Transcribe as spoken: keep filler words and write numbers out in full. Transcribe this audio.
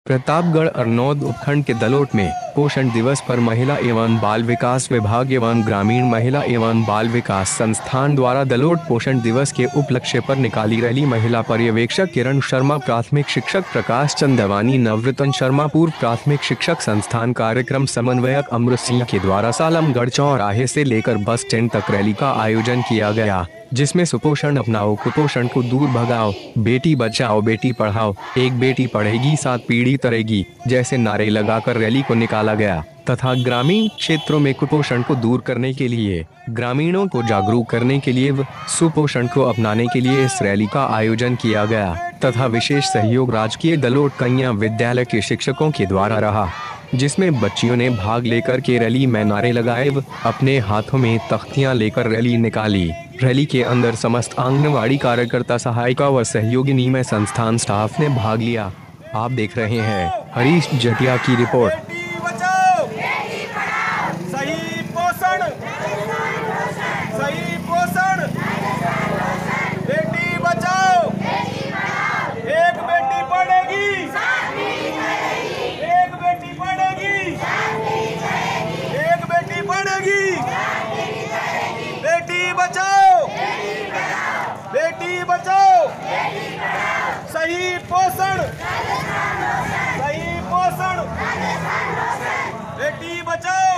प्रतापगढ़ अरनौद उपखंड के दलोट में पोषण दिवस पर महिला एवं बाल विकास विभाग एवं ग्रामीण महिला एवं बाल विकास संस्थान द्वारा दलोट पोषण दिवस के उपलक्ष्य पर निकाली रैली। महिला पर्यवेक्षक किरण शर्मा, प्राथमिक शिक्षक प्रकाश चंदवानी, नवरतन शर्मा, पूर्व प्राथमिक शिक्षक संस्थान, कार्यक्रम समन्वयक अमृत सिंह के द्वारा सालमगढ़ चौराहे से लेकर बस स्टैंड तक रैली का आयोजन किया गया, जिसमें सुपोषण अपनाओ, कुपोषण को दूर भगाओ, बेटी बचाओ बेटी पढ़ाओ, एक बेटी पढ़ेगी सात पीढ़ी तरेगी जैसे नारे लगाकर रैली को निकाला गया तथा ग्रामीण क्षेत्रों में कुपोषण को दूर करने के लिए, ग्रामीणों को जागरूक करने के लिए व सुपोषण को अपनाने के लिए इस रैली का आयोजन किया गया तथा विशेष सहयोग राजकीय दलोट कन्या विद्यालय के शिक्षकों के द्वारा रहा, जिसमें बच्चियों ने भाग लेकर के रैली में नारे लगाए व अपने हाथों में तख्तियां लेकर रैली निकाली। रैली के अंदर समस्त आंगनवाड़ी कार्यकर्ता, सहायिका व सहयोगिनी में संस्थान स्टाफ ने भाग लिया। आप देख रहे हैं हरीश जटिया की रिपोर्ट। बेटी बचाओ, बेटी पढ़ाओ, सही पोषण, सही पोषण, बेटी बचाओ, बेटी पढ़ाओ, एक बेटी पढ़ेगी, एक बेटी पढ़ेगी, एक बेटी पढ़ेगी, बेटी बचाओ, बेटी बचाओ, सही पोषण, सही पोषण, बेटी बचाओ।